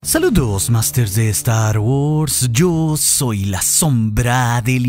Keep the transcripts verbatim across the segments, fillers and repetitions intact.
Saludos, Masters de Star Wars, yo soy la sombra del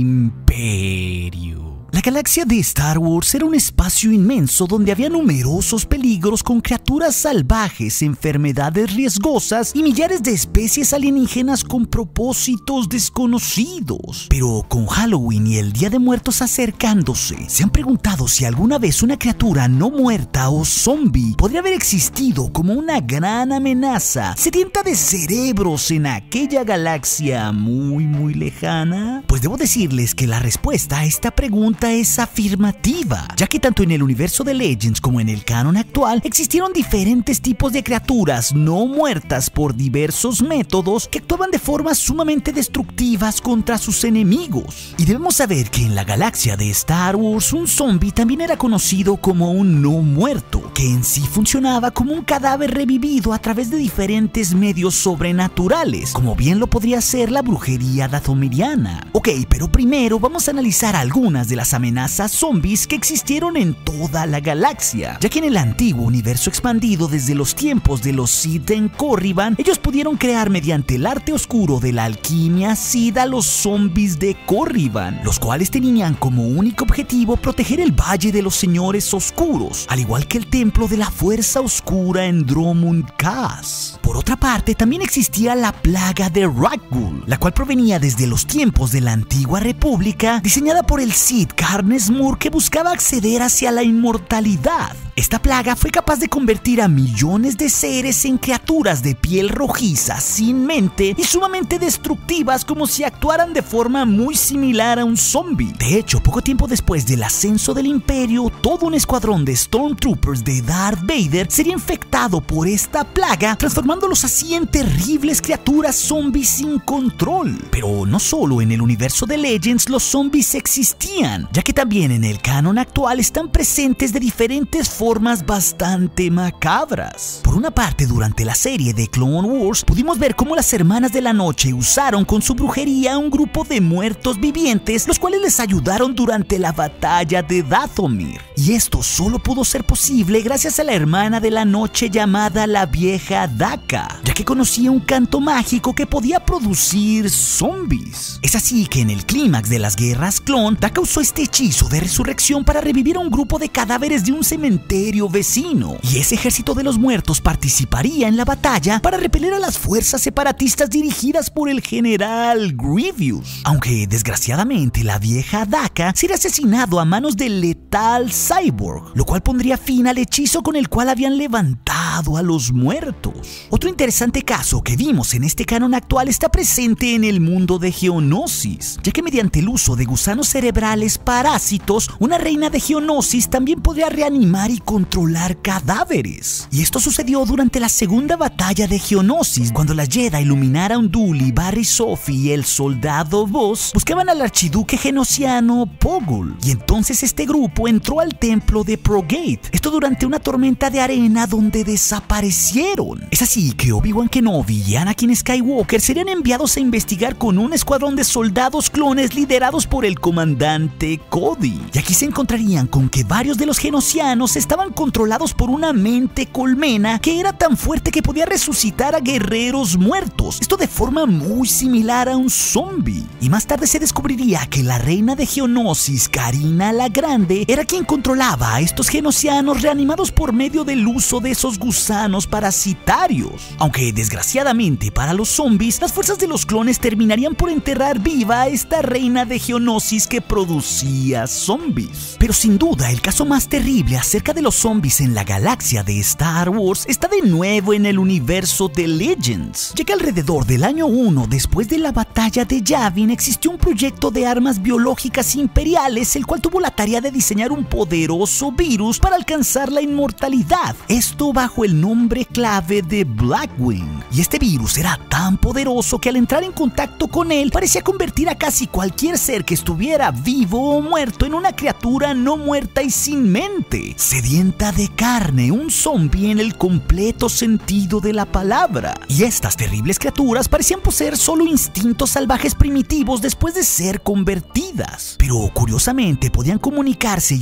Imperio. La galaxia de Star Wars era un espacio inmenso donde había numerosos peligros con criaturas salvajes, enfermedades riesgosas y millares de especies alienígenas con propósitos desconocidos. Pero con Halloween y el Día de Muertos acercándose, ¿se han preguntado si alguna vez una criatura no muerta o zombie podría haber existido como una gran amenaza sedienta de cerebros en aquella galaxia muy muy lejana? Pues debo decirles que la respuesta a esta pregunta es afirmativa, ya que tanto en el universo de Legends como en el canon actual existieron diferentes tipos de criaturas no muertas por diversos métodos que actuaban de formas sumamente destructivas contra sus enemigos. Y debemos saber que en la galaxia de Star Wars un zombie también era conocido como un no muerto, que en sí funcionaba como un cadáver revivido a través de diferentes medios sobrenaturales, como bien lo podría ser la brujería dathomiriana. Ok, pero primero vamos a analizar algunas de las amenazas zombies que existieron en toda la galaxia, ya que en el antiguo universo expandido desde los tiempos de los Sith en Corriban, ellos pudieron crear mediante el arte oscuro de la alquimia Sith a los zombies de Corriban, los cuales tenían como único objetivo proteger el Valle de los Señores Oscuros, al igual que el templo de la Fuerza Oscura en Dromund Kaas. Por otra parte, también existía la plaga de Rakghoul, la cual provenía desde los tiempos de la antigua república, diseñada por el Sith Karnes Moore, que buscaba acceder hacia la inmortalidad. Esta plaga fue capaz de convertir a millones de seres en criaturas de piel rojiza, sin mente y sumamente destructivas, como si actuaran de forma muy similar a un zombie. De hecho, poco tiempo después del ascenso del Imperio, todo un escuadrón de Stormtroopers de Darth Vader sería infectado por esta plaga, transformándolos así en terribles criaturas zombies sin control. Pero no solo en el universo de Legends los zombies existían, ya que también en el canon actual están presentes de diferentes formas formas bastante macabras. Por una parte, durante la serie de Clone Wars pudimos ver cómo las Hermanas de la Noche usaron con su brujería a un grupo de muertos vivientes, los cuales les ayudaron durante la batalla de Dathomir. Y esto solo pudo ser posible gracias a la Hermana de la Noche llamada la Vieja Daka, ya que conocía un canto mágico que podía producir zombies. Es así que en el clímax de las guerras clon, Daka usó este hechizo de resurrección para revivir a un grupo de cadáveres de un cementerio vecino, y ese ejército de los muertos participaría en la batalla para repeler a las fuerzas separatistas dirigidas por el general Grievous, aunque desgraciadamente la Vieja Daka sería asesinado a manos del letal Cyborg, lo cual pondría fin al hechizo con el cual habían levantado a los muertos. Otro interesante caso que vimos en este canon actual está presente en el mundo de Geonosis, ya que mediante el uso de gusanos cerebrales parásitos, una reina de Geonosis también podría reanimar y controlar cadáveres. Y esto sucedió durante la segunda batalla de Geonosis, cuando la Jedi Luminara Unduli, Barry Sophie y el soldado Boss buscaban al archiduque genosiano Pogul, y entonces este grupo entró al templo de Progate, esto durante una tormenta de arena donde desaparecieron. Es así que Obi-Wan Kenobi y Anakin Skywalker serían enviados a investigar con un escuadrón de soldados clones liderados por el comandante Cody, y aquí se encontrarían con que varios de los genosianos estaban controlados por una mente colmena que era tan fuerte que podía resucitar a guerreros muertos, esto de forma muy similar a un zombie. Y más tarde se descubriría que la reina de Geonosis, Karina la Grande, era quien controlaba a estos genosianos reanimados por medio del uso de esos gusanos parasitarios. Aunque desgraciadamente para los zombies, las fuerzas de los clones terminarían por enterrar viva a esta reina de Geonosis que producía zombies. Pero sin duda el caso más terrible acerca de los zombies en la galaxia de Star Wars está de nuevo en el universo de Legends, ya que alrededor del año uno después de la batalla de Yavin existió un proyecto de armas biológicas imperiales, el cual tuvo la tarea de diseñar un poderoso virus para alcanzar la inmortalidad, esto bajo el nombre clave de Blackwing. Y este virus era tan poderoso que al entrar en contacto con él parecía convertir a casi cualquier ser que estuviera vivo o muerto en una criatura no muerta y sin mente, sedienta de carne, un zombie en el completo sentido de la palabra. Y estas terribles criaturas parecían poseer solo instintos salvajes primitivos después de ser convertidas, pero curiosamente podían comunicarse y aprender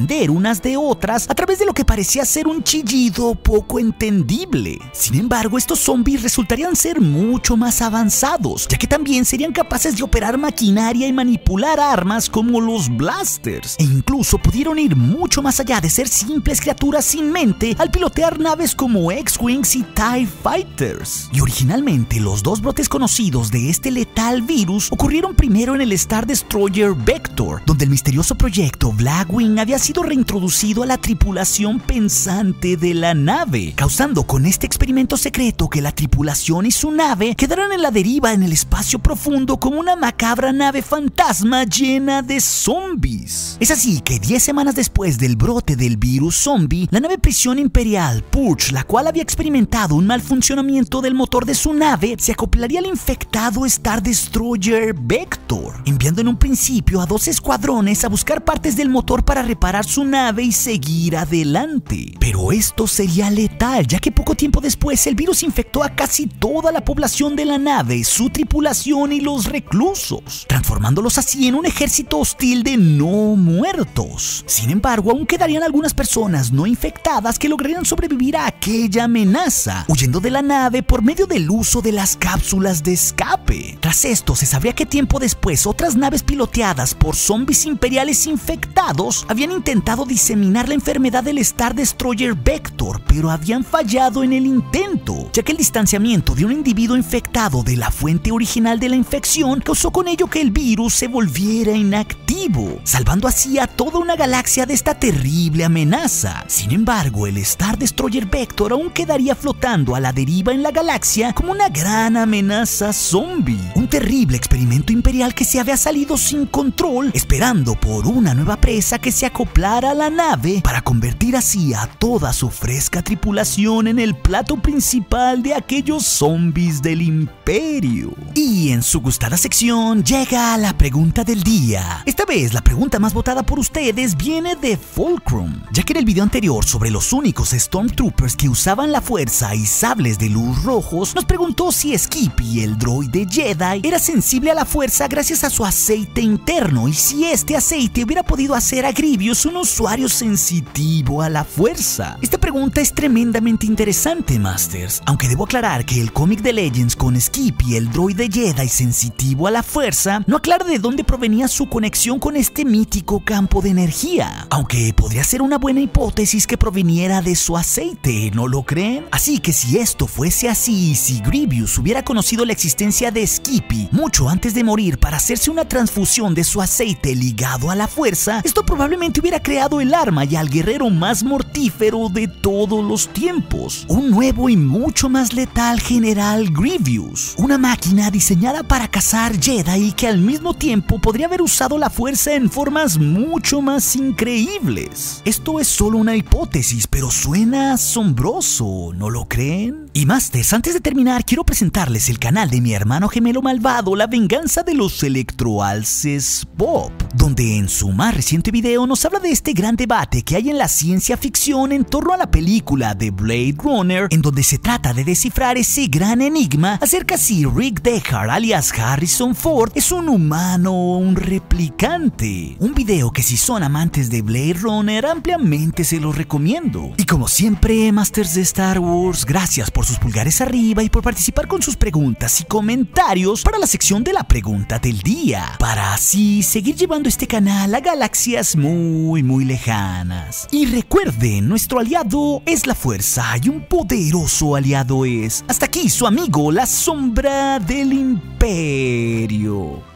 aprender unas de otras a través de lo que parecía ser un chillido poco entendible. Sin embargo, estos zombies resultarían ser mucho más avanzados, ya que también serían capaces de operar maquinaria y manipular armas como los blasters, e incluso pudieron ir mucho más allá de ser simples criaturas sin mente al pilotear naves como X-Wings y TIE Fighters. Y originalmente los dos brotes conocidos de este letal virus ocurrieron primero en el Star Destroyer Vector, donde el misterioso proyecto Blackwing había sido reintroducido a la tripulación pensante de la nave, causando con este experimento secreto que la tripulación y su nave quedaran en la deriva en el espacio profundo como una macabra nave fantasma llena de zombies. Es así que diez semanas después del brote del virus zombie, la nave prisión imperial Purge, la cual había experimentado un mal funcionamiento del motor de su nave, se acoplaría al infectado Star Destroyer Vector, enviando en un principio a dos escuadrones a buscar partes del motor para reparar su nave y seguir adelante. Pero esto sería letal, ya que poco tiempo después el virus infectó a casi toda la población de la nave, su tripulación y los reclusos, transformándolos así en un ejército hostil de no muertos. Sin embargo, aún quedarían algunas personas no infectadas que lograrían sobrevivir a aquella amenaza, huyendo de la nave por medio del uso de las cápsulas de escape. Tras esto, se sabría que tiempo después otras naves piloteadas por zombies imperiales infectados habían intentado diseminar la enfermedad del Star Destroyer Vector, pero habían fallado en el intento, ya que el distanciamiento de un individuo infectado de la fuente original de la infección causó con ello que el virus se volviera inactivo, salvando así a toda una galaxia de esta terrible amenaza. Sin embargo, el Star Destroyer Vector aún quedaría flotando a la deriva en la galaxia como una gran amenaza zombie, un terrible experimento imperial que se había salido sin control, esperando por una nueva presa que se acoplara a la nave para convertir así a toda su fresca tripulación en el plato principal de aquellos zombies del imperio. Y en su gustada sección llega la pregunta del día. Esta vez la pregunta más votada por ustedes viene de Fulcrum, ya que en el video anterior sobre los únicos Stormtroopers que usaban la fuerza y sables de luz rojos, nos preguntó si Skippy, el droide Jedi, era sensible a la fuerza gracias a su aceite interno y si este aceite hubiera podido hacer a Grievous un usuario sensitivo a la fuerza. Esta pregunta es tremendamente interesante, Masters, aunque debo aclarar que el cómic de Legends con Skippy, el droide Jedi sensitivo a la fuerza, no aclara de dónde provenía su conexión con este mítico campo de energía, aunque podría ser una buena hipótesis que proviniera de su aceite, ¿no lo creen? Así que si esto fuese así y si Grievous hubiera conocido la existencia de Skippy mucho antes de morir para hacerse una transfusión de su aceite ligado a la fuerza, esto probablemente hubiera creado el arma y al guerrero más mortífero de todos los tiempos, un nuevo y mucho más letal General Grievous, una máquina diseñada para cazar Jedi que al mismo tiempo podría haber usado la fuerza en formas mucho más increíbles. Esto es solo una hipótesis, pero suena asombroso, ¿no lo creen? Y Masters, antes de terminar, quiero presentarles el canal de mi hermano gemelo malvado, La Venganza de los Electroalces Pop, donde en su más reciente video nos habla de este gran debate que hay en la ciencia ficción en torno a la película de Blade Runner, en donde se trata de descifrar ese gran enigma acerca si Rick Deckard, alias Harrison Ford, es un humano o un replicante. Un video que si son amantes de Blade Runner ampliamente se los recomiendo. Y como siempre, Masters de Star Wars, gracias por sus pulgares arriba y por participar con sus preguntas y comentarios para la sección de la pregunta del día, para así seguir llevando este canal a galaxias muy muy lejanas. Y recuerden, nuestro aliado es la fuerza y un poderoso aliado es. Hasta aquí su amigo, la sombra del imperio.